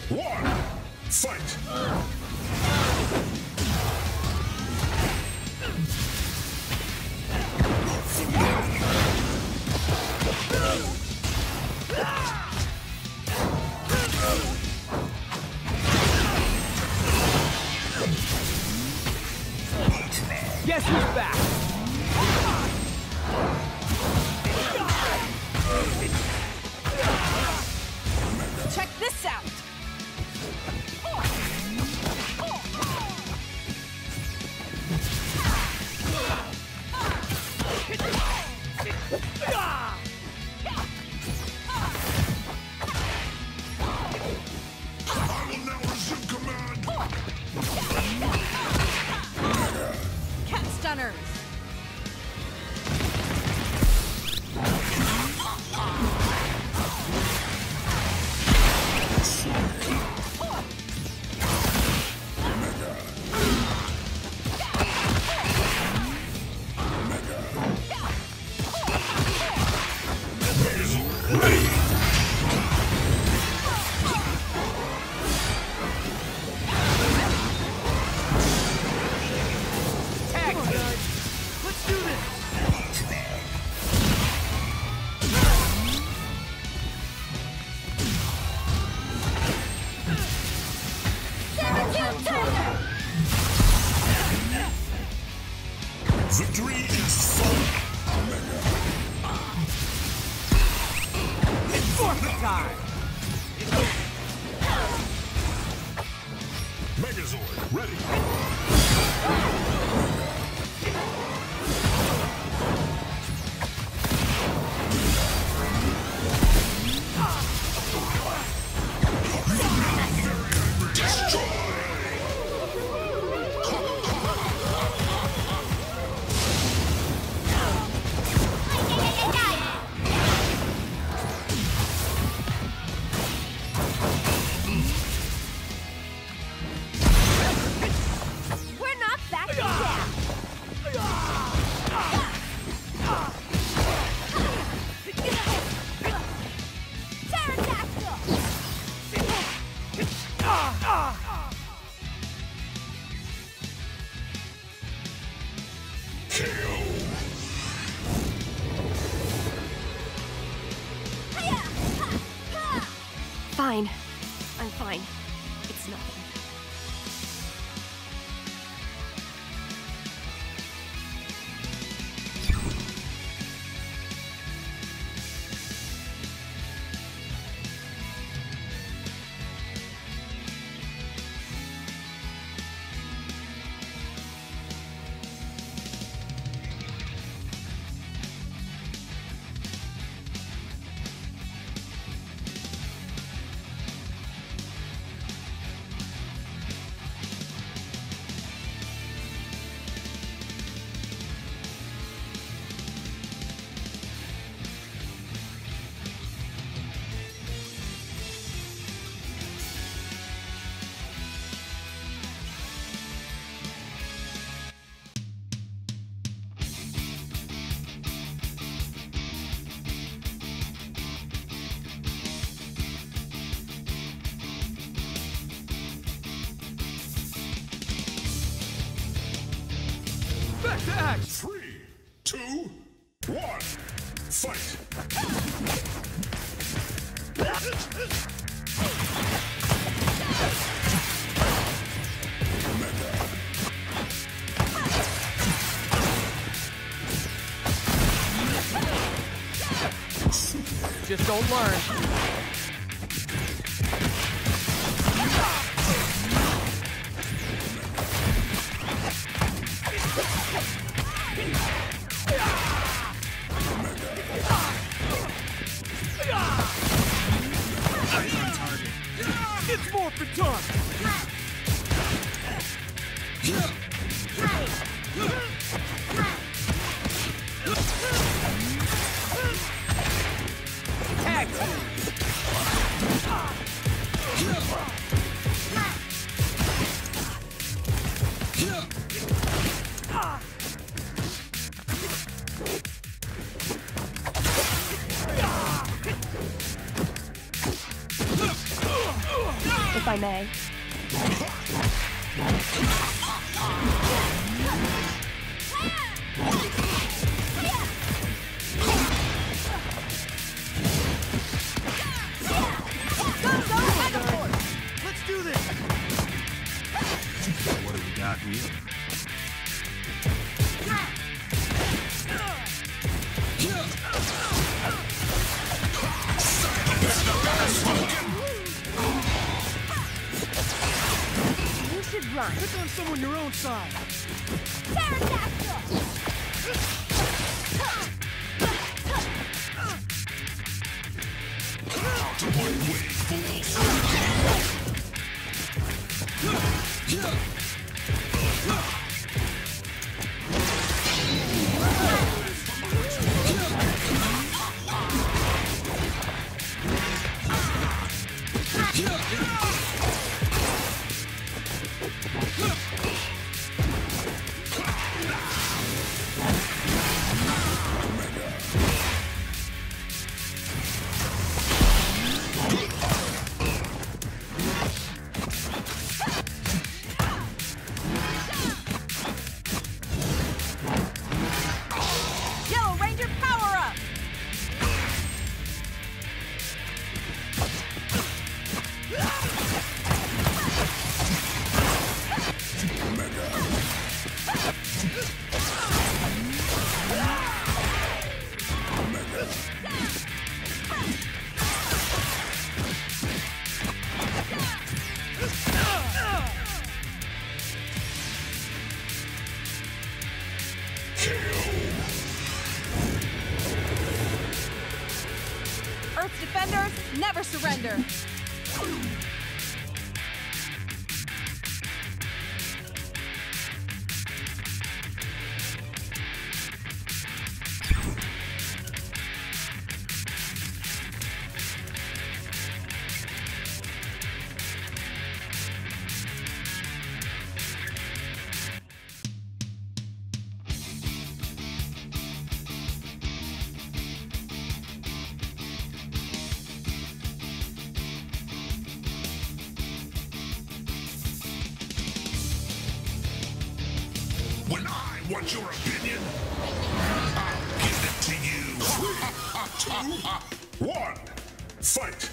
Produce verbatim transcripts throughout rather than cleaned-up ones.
one, fight! Guess who's back? Check this out! I will now resume command! Cat stunners! Victory is full! Forfeit time! Megazord, ready! We're not back yet! Pterodactyl! K O! Fine. I'm fine. It's nothing. Back to act! Three, two, one, fight! Just don't learn. It's more for time! Tag team! if I may. Let's do this! So what do we got here? You should run. Pick on someone your own size. Out of my way, fools! Yellow Ranger, power up! Earth's defenders never surrender. When I want your opinion, I'll give it to you. Two, one, fight!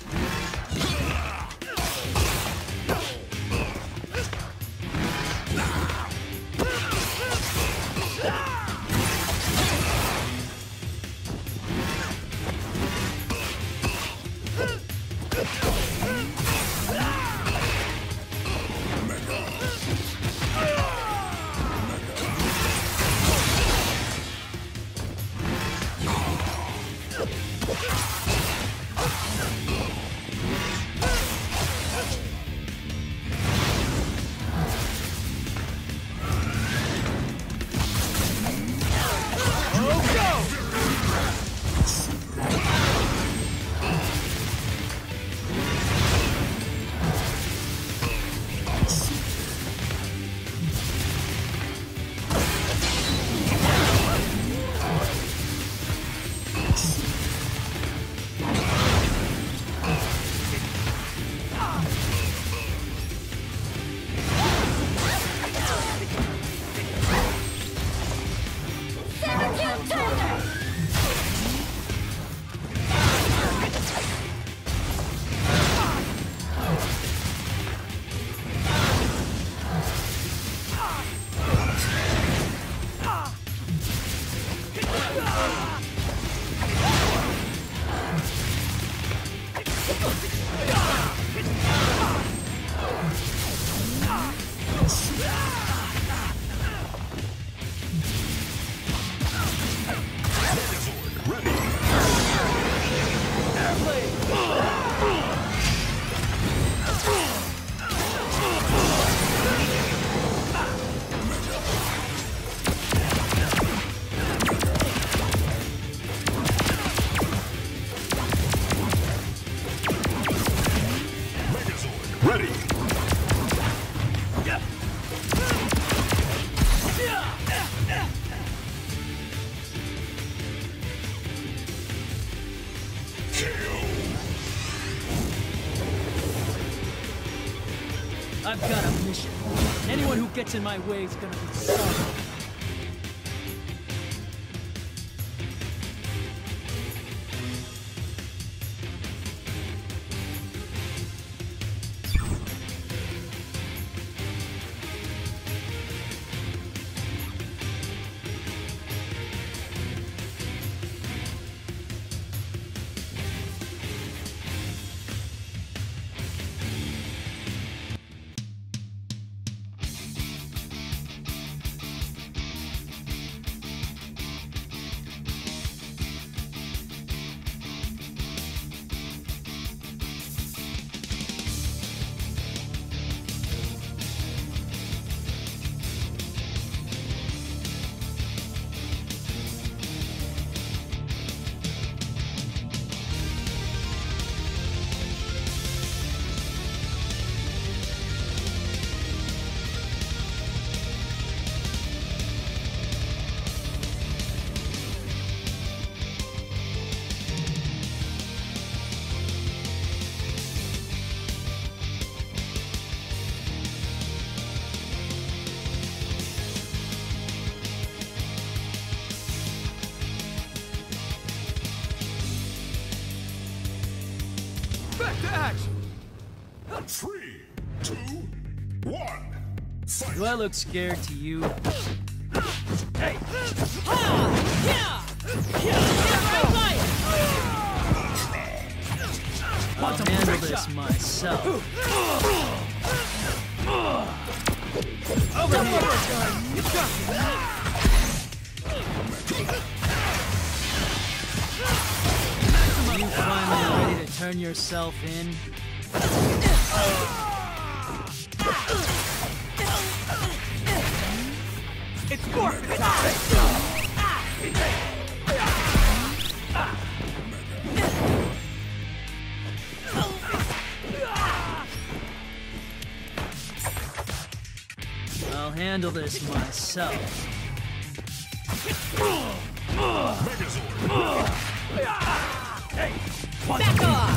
I've got a mission. Anyone who gets in my way is gonna be sorry. Back to action! Three, two, one, fight! Do I look scared to you? Hey! I'll handle this myself. Over here! You got me! Are you finally ready to turn yourself in? It's forfeit time! I'll handle this myself. Back off!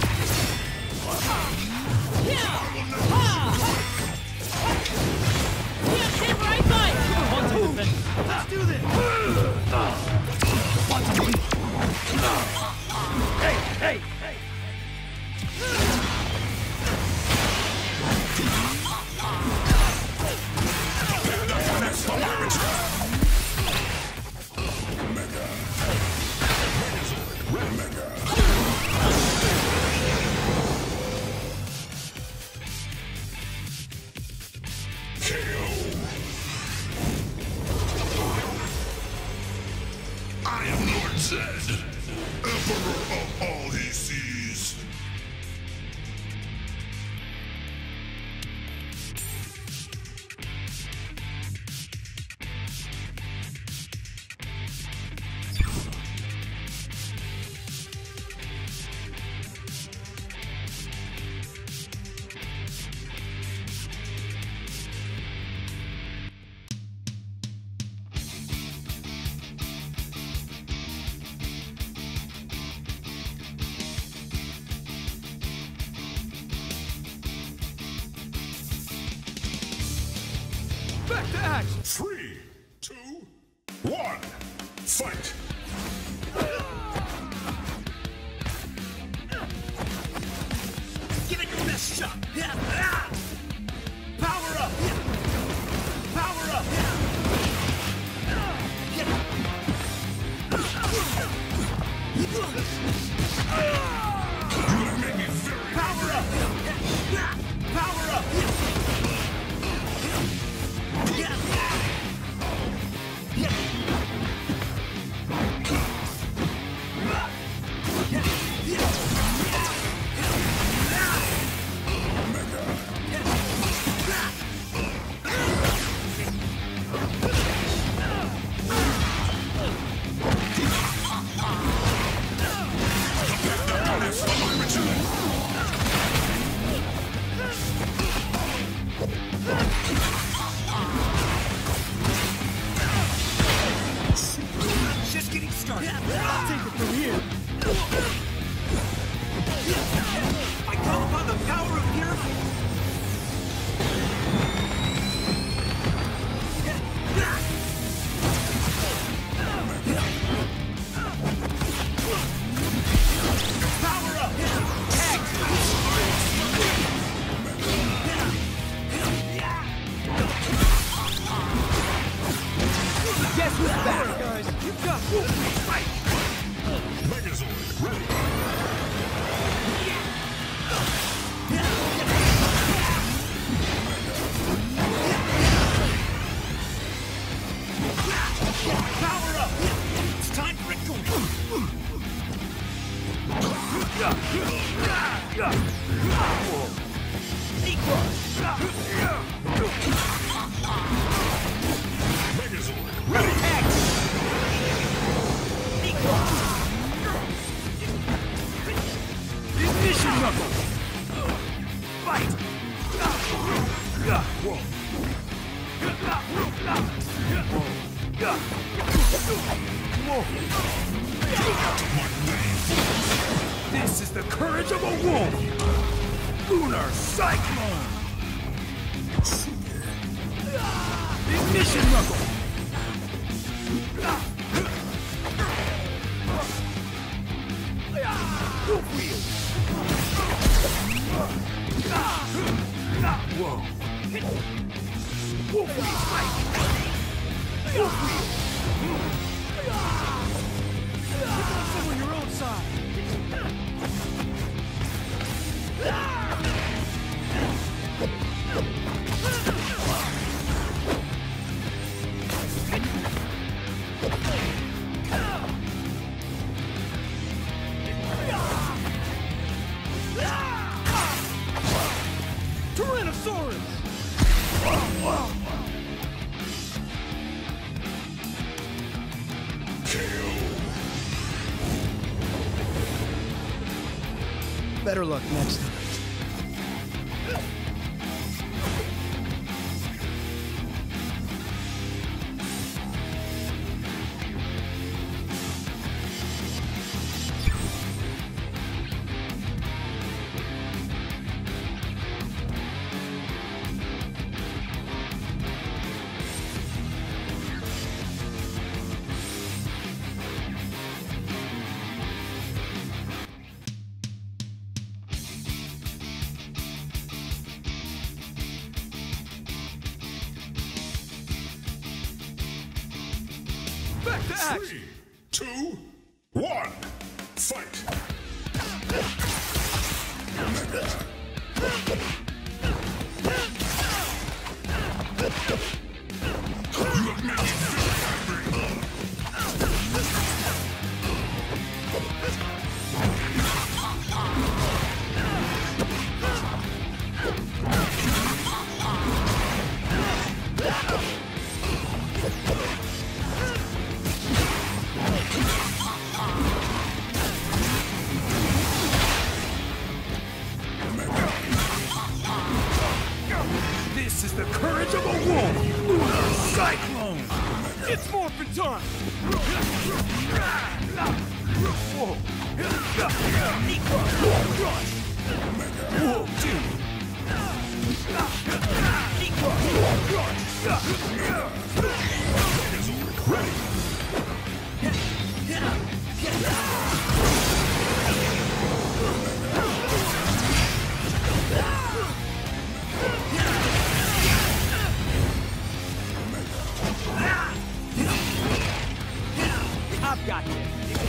Let's do this! Hey, hey, hey! I am Lord Zed, Emperor of all he sees. Back to action! Three, two, one, fight! Give it your best shot! Power up! Power up! You make me very Power up! Power up! Megazord, ready! Ignition knuckle! Fight! Whoa! This is the courage of a wolf! Lunar Cyclone! Ignition knuckle! Wolf wheel! Whoa! Wolf wheel! Fight! Wolf wheel! Some on your own side! Tyrannosaurus! Better luck next time. Back to action! Three, two, one, fight! This is the courage of a wolf! Lunar Cyclone! It's morphin' time! Whoa! Whoa, dude! Ready! I've got this.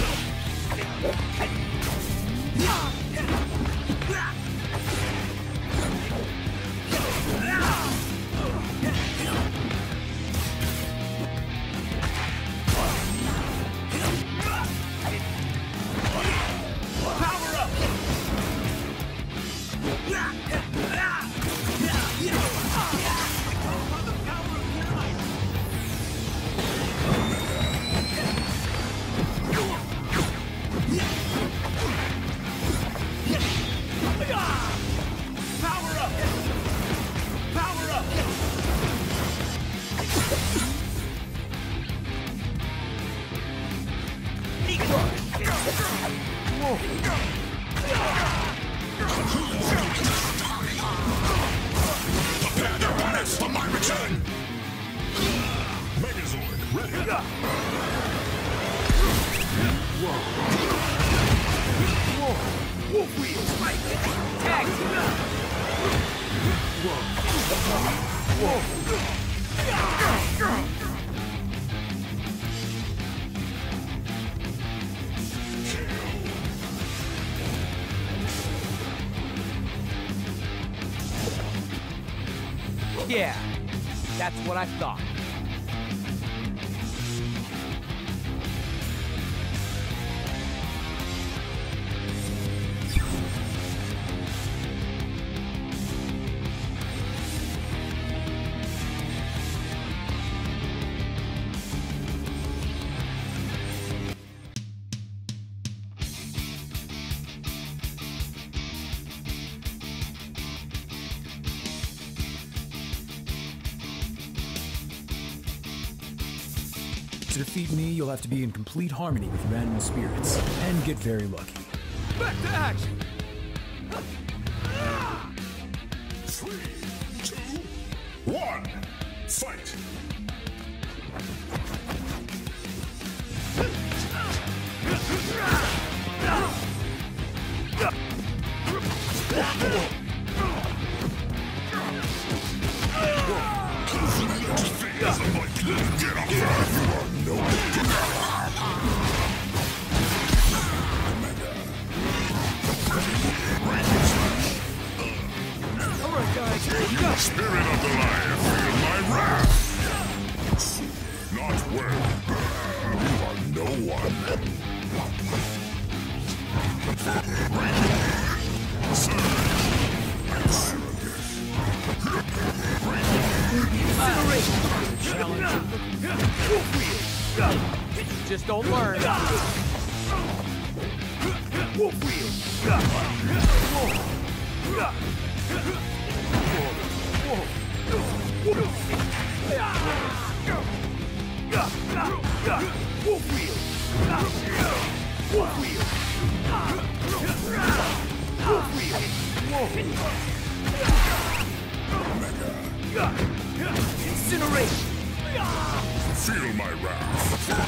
Power up! Power up! Power up! Prepare your bodies for my return! Megazord, ready! Whoa! Whoa! Wolf wheels! Fight! Tag! Whoa! Whoa! Yeah, that's what I thought. To defeat me, you'll have to be in complete harmony with your animal spirits, and get very lucky. Back to action! Three, two, one, fight! Spirit of the lion, feel my wrath! Not well. You are no one. Just don't learn. Wolf wheel! Incinerate! Feel my wrath.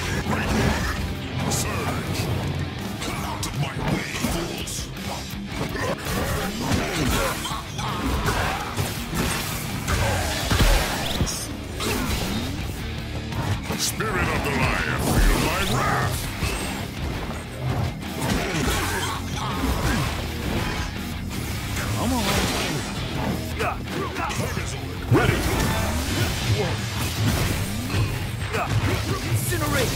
Surge! Come out of my way, fools! Spirit of the lion, feel my wrath! Come on! Ready! Incinerate!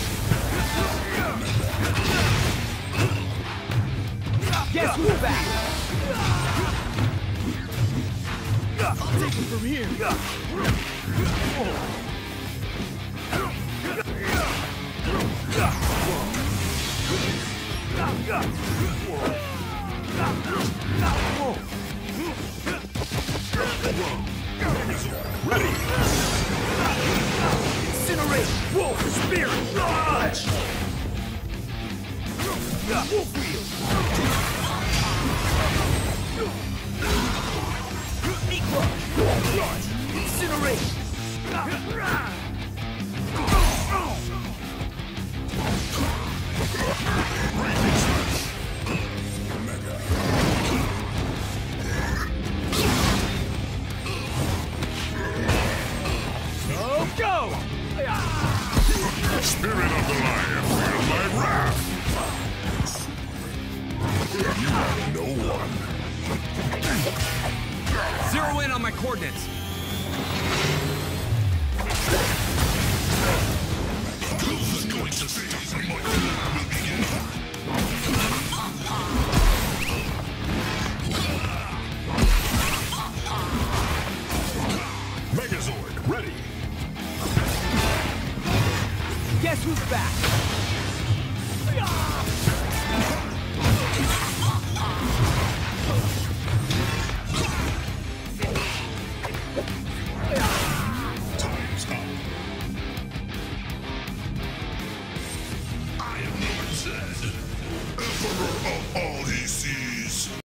Guess who's back? I'll take it from here! Ready! Incinerate! Wolf spirit lodge! Wolf wheel! Incinerate! Oh, go! Spirit of the lion, feel my wrath! You are no one. Zero in on my coordinates. Who's going to phase my will begin?